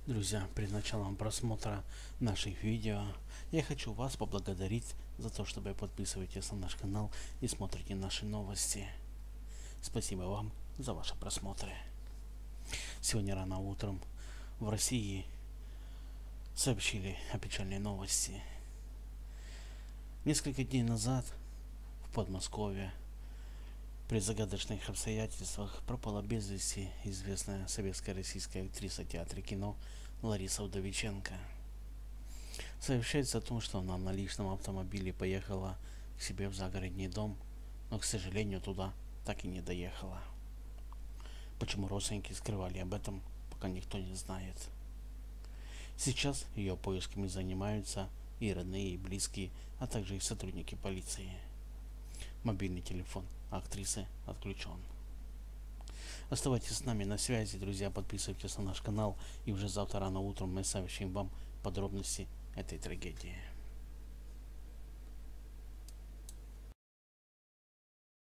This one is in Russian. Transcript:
Друзья, перед началом просмотра наших видео я хочу вас поблагодарить за то, что вы подписываетесь на наш канал и смотрите наши новости. Спасибо вам за ваши просмотры. Сегодня рано утром в России сообщили о печальной новости. Несколько дней назад в Подмосковье при загадочных обстоятельствах пропала без вести известная советская российская актриса театра и кино Лариса Удовиченко. Сообщается о том, что она на личном автомобиле поехала к себе в загородный дом, но, к сожалению, туда так и не доехала. Почему родственники скрывали об этом, пока никто не знает. Сейчас ее поисками занимаются и родные, и близкие, а также и сотрудники полиции. Мобильный телефон актрисы отключен. Оставайтесь с нами на связи, друзья, подписывайтесь на наш канал, и уже завтра рано утром мы сообщим вам подробности этой трагедии.